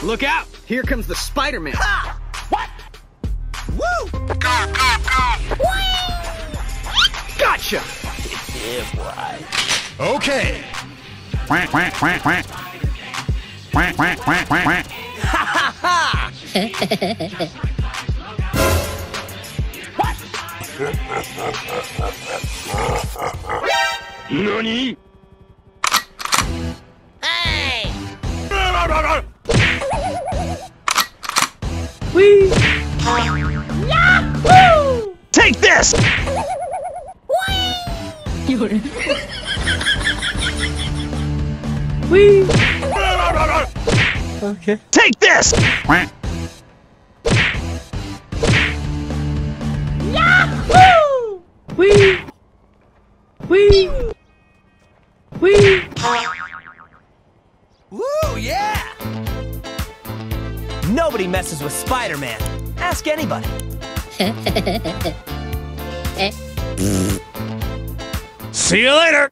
Look out! Here comes the Spiderman. Ha! What? Woo! Go! Gotcha! Yeah, boy. Okay. Ha ha ha! What? Nani? Hey! Whee! Yahoo! Take this! Whee! Okay. Take this! Yahoo! Whee! Whee! Whee! Woo, yeah! Nobody messes with Spider-Man. Ask anybody. See you later!